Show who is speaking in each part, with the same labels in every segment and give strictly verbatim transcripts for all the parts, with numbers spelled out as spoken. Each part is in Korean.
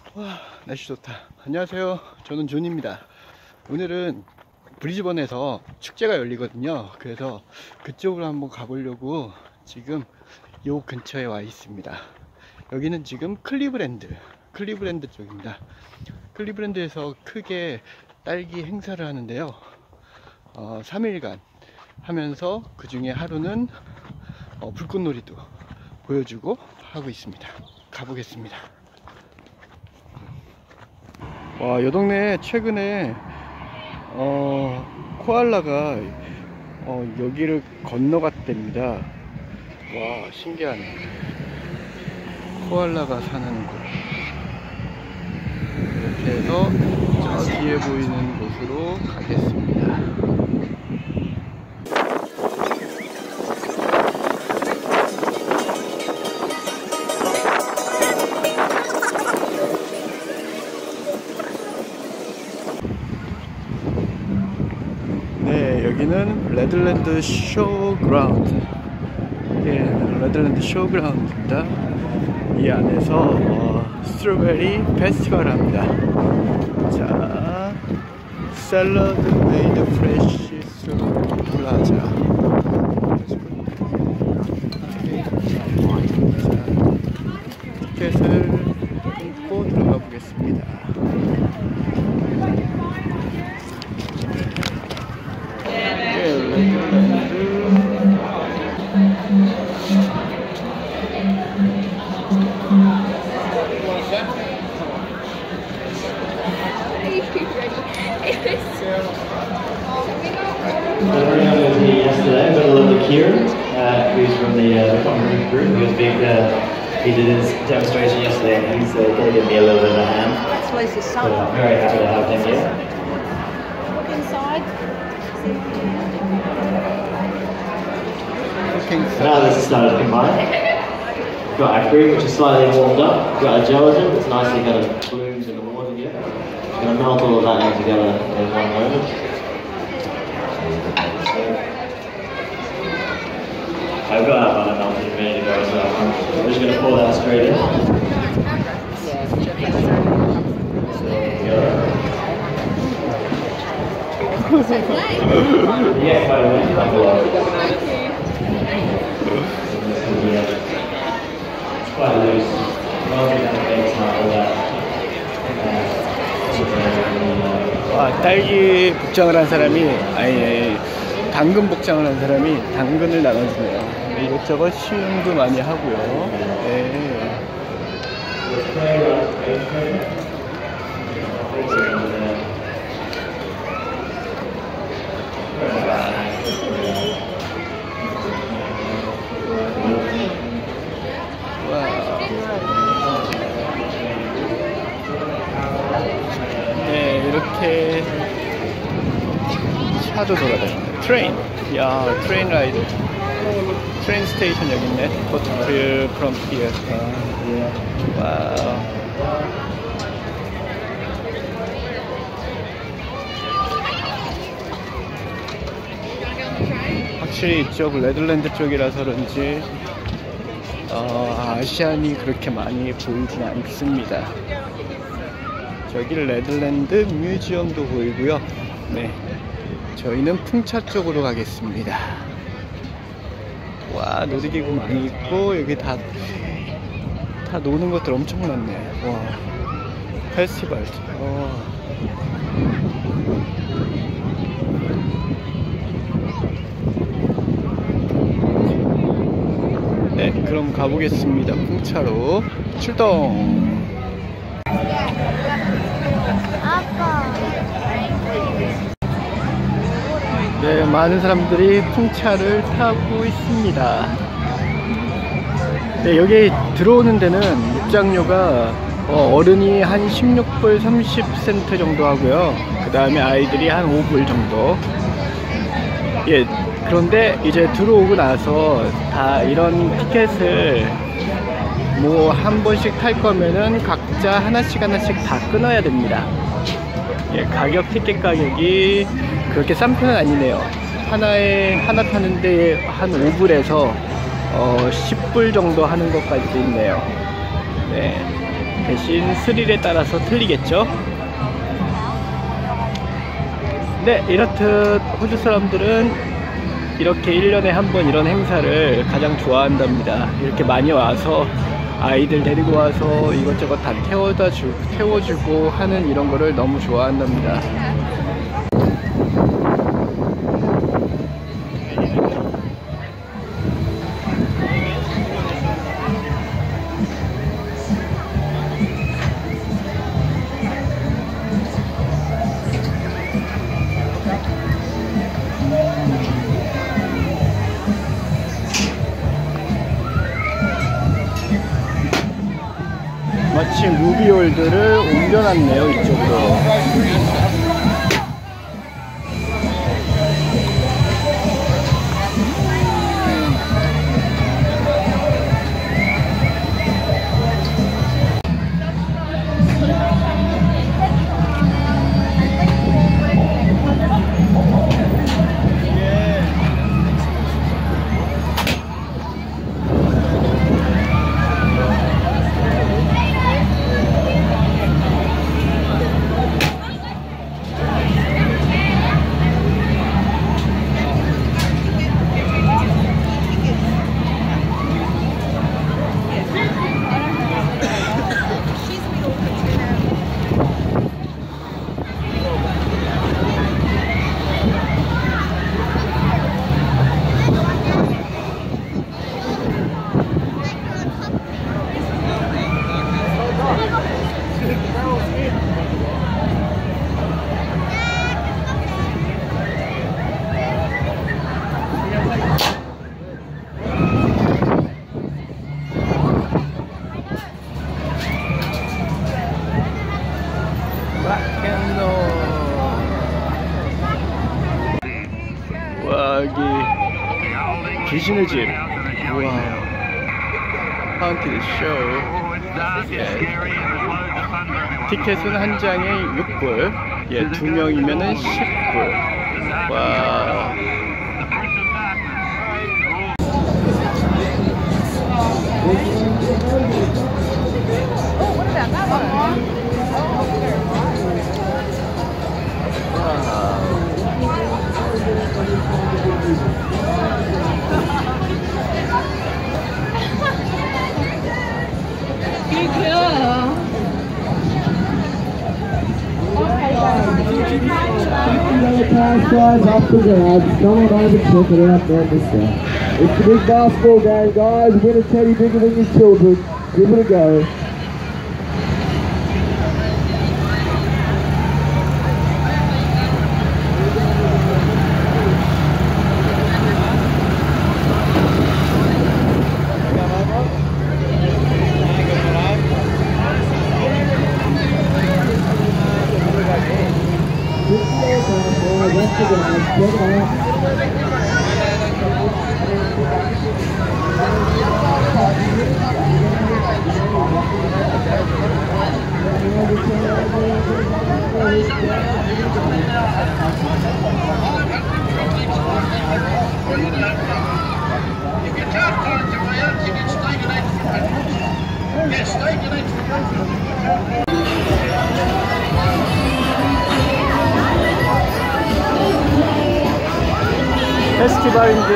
Speaker 1: 와, 날씨 좋다. 안녕하세요, 저는 존입니다. 오늘은 브리즈번에서 축제가 열리거든요. 그래서 그쪽으로 한번 가보려고 지금 요 근처에 와 있습니다. 여기는 지금 클리브랜드 클리브랜드 쪽입니다. 클리브랜드에서 크게 딸기 행사를 하는데요, 어, 삼 일간 하면서 그 중에 하루는 어, 불꽃놀이도 보여주고 하고 있습니다. 가보겠습니다. 와, 요 동네에 최근에 어, 코알라가 어, 여기를 건너갔답니다. 와, 신기하네. 코알라가 사는 곳. 이렇게 해서 저 뒤에 보이는 곳으로 가겠습니다. 네, 여기는 레드랜드 쇼그라운드. 예, 레드랜드 쇼그라운드입니다. 이 안에서 어, 스트로베리 페스티벌을 합니다. 자, 샐러드 메이드 프레쉬 스트로베리 플라자. 자, 티켓을 끊고 들어가 보겠습니다.
Speaker 2: Yesterday, got a little bit Kieran, uh, who's from the, uh, the common group. He was big. Uh, he did his demonstration yesterday, and he's uh, going to give me a little bit of a hand.
Speaker 3: That's where's the sun.
Speaker 2: So I'm very happy to have him here.
Speaker 3: Look inside.
Speaker 2: Now this is started to combine. We've got our cream, which is slightly warmed up. We've got our gelatin, that's nicely kind of blooms in the water here. I'm going to melt all of that in together in one moment. I've got our butter melted ready to go as well. We're just going to pour that straight in. Yeah, quite a bit. Thank you. It's quite loose. Well, we have a base not all that.
Speaker 1: 와, 딸기 복장을 한 사람이, 아니, 당근 복장을 한 사람이 당근을 나눠주네요. 이것저것 시음도 많이 하고요. 네. 네, 이렇게 차도 돌아다닙니다. 트레인. 야, 트레인 라이드. 트레인 스테이션 여기 있네. 포트필 프롬피어. 와우. 확실히 이쪽 레드랜드 쪽이라서 그런지 어, 아시안이 그렇게 많이 보이진 않습니다. 저기 레드랜드 뮤지엄도 보이고요. 네, 저희는 풍차 쪽으로 가겠습니다. 와, 놀이기구 많이 있고 여기 다, 다 노는 것들 엄청 많네. 와, 페스티벌. 와. 네, 그럼 가보겠습니다. 풍차로 출동. 네, 많은 사람들이 풍차를 타고 있습니다. 네, 여기 들어오는 데는 입장료가 어, 어른이 한 십육 불 삼십 센트 정도 하고요. 그 다음에 아이들이 한 오 불 정도. 예, 그런데 이제 들어오고 나서 다 이런 티켓을 뭐 한 번씩 탈 거면은 각자 하나씩 하나씩 다 끊어야 됩니다. 예, 가격, 티켓 가격이 그렇게 싼 편은 아니네요. 하나에 하나 타는데 한 오 불에서 어, 십 불 정도 하는 것까지도 있네요. 네. 대신 스릴에 따라서 틀리겠죠. 네, 이렇듯 호주 사람들은 이렇게 일 년에 한 번 이런 행사를 가장 좋아한답니다. 이렇게 많이 와서 아이들 데리고 와서 이것저것 다 태워다 주, 태워주고 하는 이런 거를 너무 좋아한답니다. 마침 무비홀드를 옮겨놨네요, 이쪽으로. 와, 여기 귀신의 집. 우와, 하운티드 쇼. 예. 티켓은 한 장에 육 불. 예, 두 명이면은 십 불. 와.
Speaker 4: Pass guys off the garage. Come on over and check it out there this side. It's the big basketball game, guys. Win a teddy bigger than your children. Give it a go.
Speaker 1: 페스티벌인데,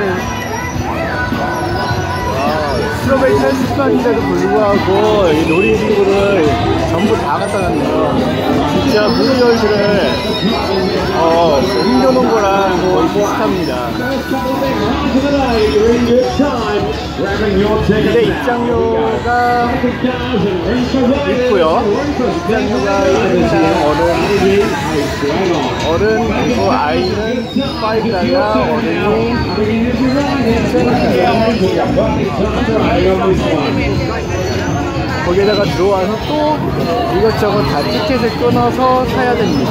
Speaker 1: 와, 스트로베리 페스티벌인데도 불구하고 이 놀이기구를 전부 다 갖다 놨네요. 진짜 무비홀드를 어, 옮겨놓은 거랑 거의 비슷합니다. 근데 입장료가 있고요. 입장료가 일 인당 어른 어른 그리고 아이는 오 달러, 어른이 거기에다가 들어와서 또 이것저것 다 티켓을 끊어서 사야 됩니다.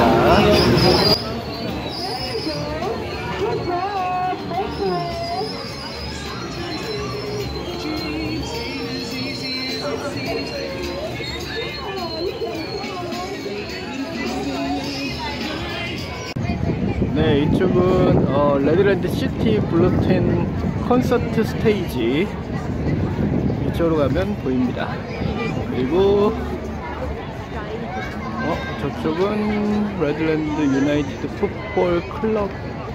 Speaker 1: 네, 이쪽은 어, 레드랜드 시티 블루텐 콘서트 스테이지 이쪽으로 가면 보입니다. 그리고 저쪽은 레드랜드 유나이티드 풋볼 클럽.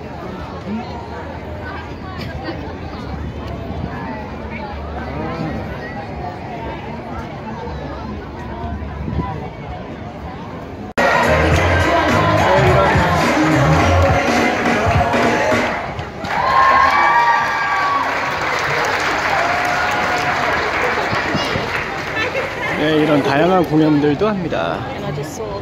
Speaker 1: 네, 이런 다양한 공연들도 합니다.
Speaker 3: And I just saw.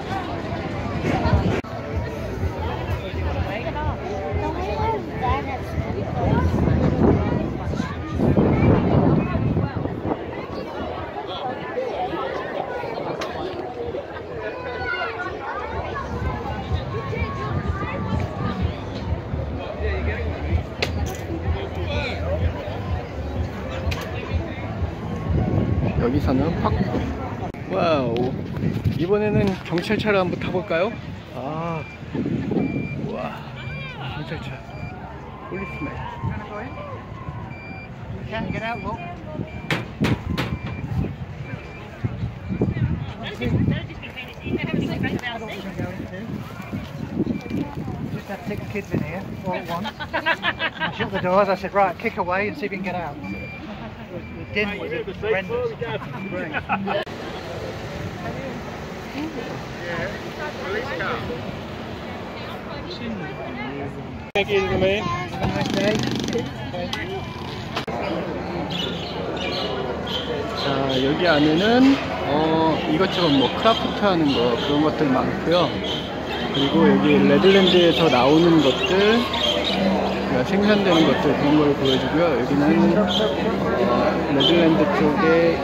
Speaker 1: 여기서는 팍. 와우. 이번에는 경찰차를 한번 타볼까요? 아, 와, 경찰차. 폴리스맨.
Speaker 5: Can't get out, look. Just have six kids in here, all at once. I shut the doors, I said, right, kick away and see if you can get out. The din was horrendous.
Speaker 1: Thank you, man.
Speaker 5: Have a nice day.
Speaker 1: 자, 여기 안에는 어, 이것저것 뭐 크라프트 하는 거 그런 것들 많고요. 그리고 여기 레드랜드에서 나오는 것들, 그러니까 생산되는 것들 그런 걸 보여주고요. 여기는 어, 레드랜드 쪽에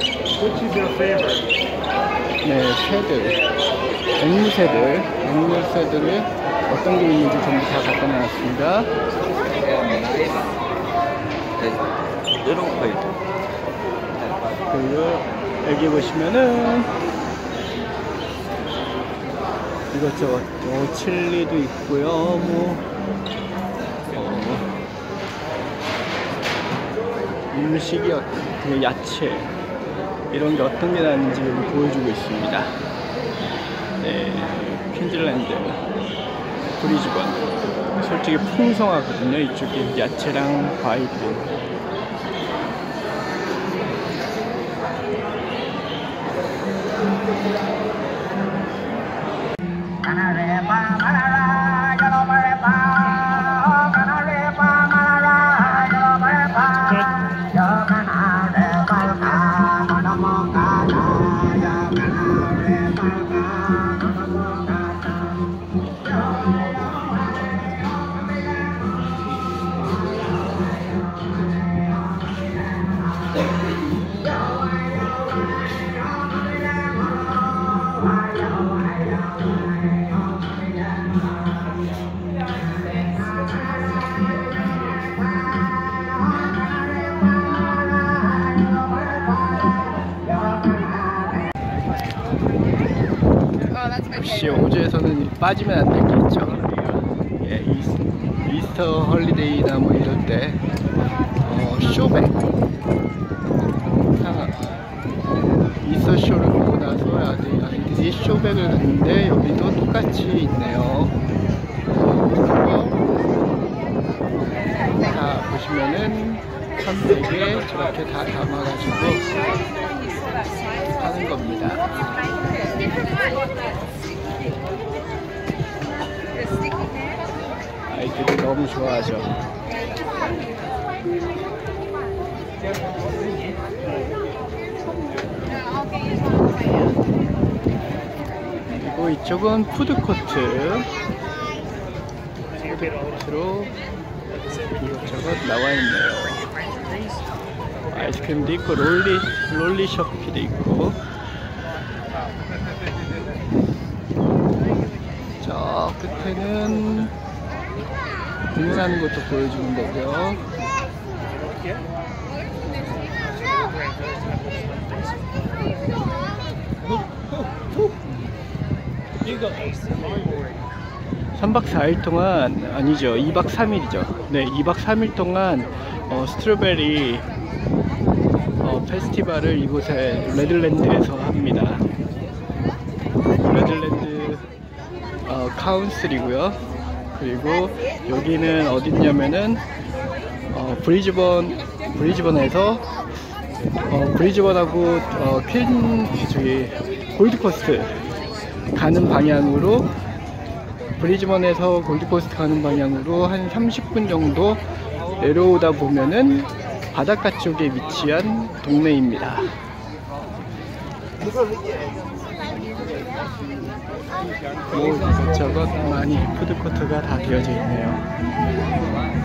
Speaker 1: 네, 새들, 앵무새들, 앵무새들을 어떤 게 있는지 전부 다 갖다 놨습니다. 그리고 여기 보시면은 이것저것 어, 칠리도 있고요. 뭐 어, 음식이 어떤 야채 이런 게 어떤 게 나는지 여기 보여주고 있습니다. 네, 퀸즐랜드 브리즈번 솔직히 풍성하거든요. 이쪽에 야채랑 과일들. 역시 호주에서는 빠지면 안 될 게 있죠. 예, 이스, 이스터 헐리데이나 뭐 이럴 때 어, 쇼백 아, 이스터 쇼를 보고 나서 아들, 아이들이 쇼백을 갔는데 여기도 똑같이 있네요. 자, 보시면은 천백에 저렇게 다 담아가지고 하는 겁니다. 아이들이 너무 좋아하죠. 그리고 이쪽은 푸드코트. 푸드코트로 이것저것 나와 있네요. 아이스크림도 있고 롤리 롤리 셔피도 있고. 저 끝에는 등산하는 것도 보여주는 거고요. 삼박 사일 동안, 아니죠, 이박 삼일이죠. 네, 이박 삼일 동안 어, 스트로베리 어, 페스티벌을 이곳에 레드랜드에서 합니다. 레드랜드 카운슬이고요. 그리고 여기는 어딨냐면은 어, 브리즈번 브리즈번에서 어, 브리즈번하고 어, 퀸 저기 골드코스트 가는 방향으로 브리즈번에서 골드코스트 가는 방향으로 한 삼십 분 정도 내려오다 보면은 바닷가 쪽에 위치한 동네입니다. 뭐 이것저것 많이 푸드코트가 다 되어져 있네요.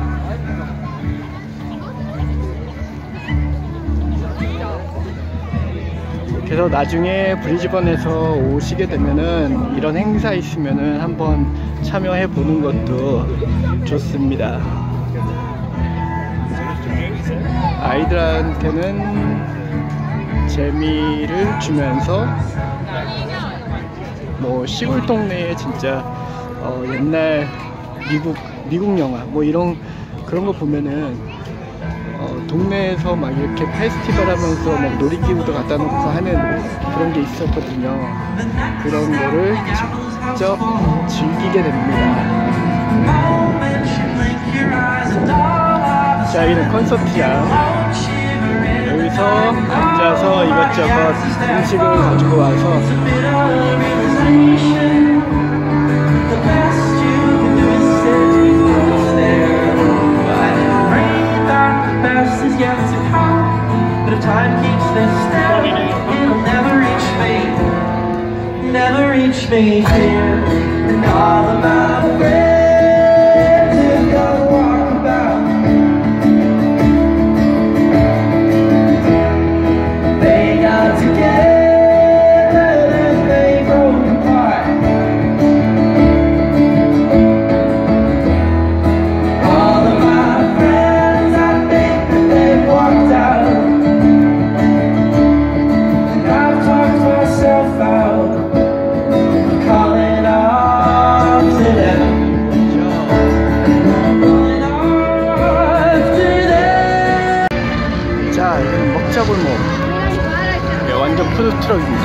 Speaker 1: 그래서 나중에 브리즈번에서 오시게 되면은 이런 행사 있으면은 한번 참여해 보는 것도 좋습니다. 아이들한테는 재미를 주면서 뭐 시골 동네에 진짜 어 옛날 미국 미국 영화 뭐 이런 그런 거 보면은 어 동네에서 막 이렇게 페스티벌 하면서 막 놀이기구도 갖다 놓고 하는 그런 게 있었거든요. 그런 거를 직접 즐기게 됩니다. 자, 여기는 콘서트장. 여기서 앉아서 이것저것 음식을 가지고 와서
Speaker 6: Never reach me here, and all of my friends have got to walk about. They got together, then they broke apart. All of my friends, I think that they've walked out, and I've talked myself out. Calling off to them. Calling off to them.
Speaker 1: 자, 여기는 먹자골목. 네, 완전 푸드트럭입니다.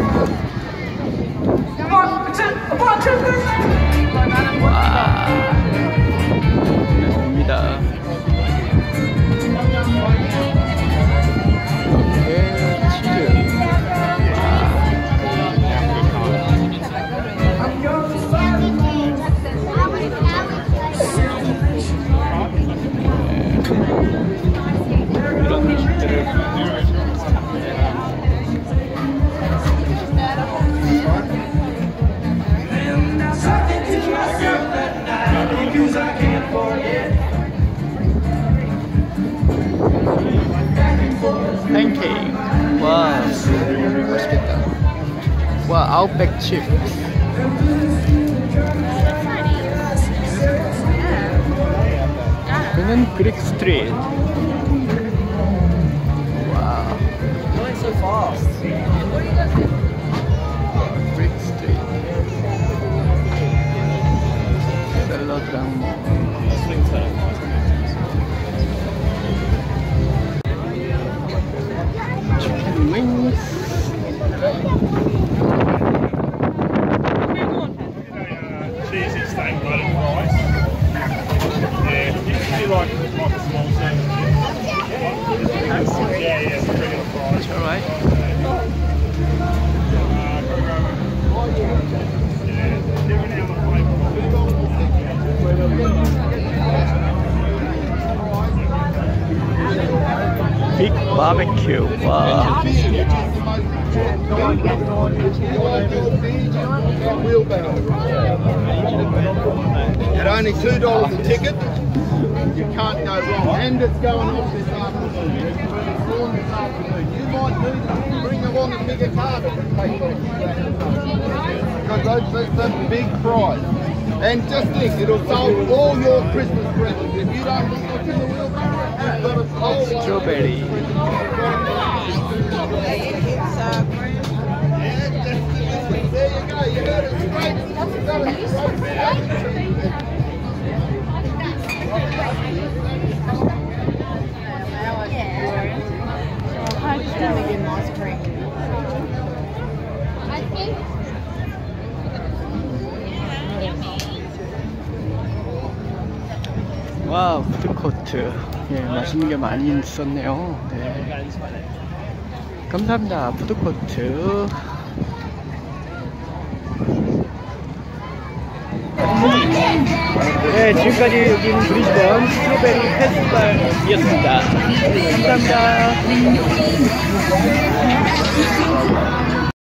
Speaker 1: 와, 됩니다. 이렇게 치즈. 이런 음식들을 팬케이크. 와, 맛있겠다. 와, 아웃백 칩. 그는 그릭 스트리트. 와우. 그릭 스트리트. 샐러드랑 뭐. 치킨 윙스.
Speaker 7: Cheesy steak, blooded rice. Yeah, you like, like a small serving. Yeah, yeah, regular fries.
Speaker 1: Alright.
Speaker 7: Yeah, different other flavour.
Speaker 1: Big barbecue. Wow.
Speaker 8: At only two dollars a ticket, you can't go wrong. And it's going off this afternoon. It's on this afternoon. You might need to bring along a bigger car to take those. Because those, that's, that's a big prize. And just think, it'll solve all your Christmas presents. If you don't look in the wheelbarrow, you've got a whole lot.
Speaker 1: Strawberry.
Speaker 8: There you go, you got it straight. You got it
Speaker 1: 와, 푸드코트. 예, 맛있는 게 많이 있었네요. 네. 감사합니다. 푸드코트. 네, 지금까지 여기는 브리즈번 스트로베리 페스티벌이었습니다. 감사합니다.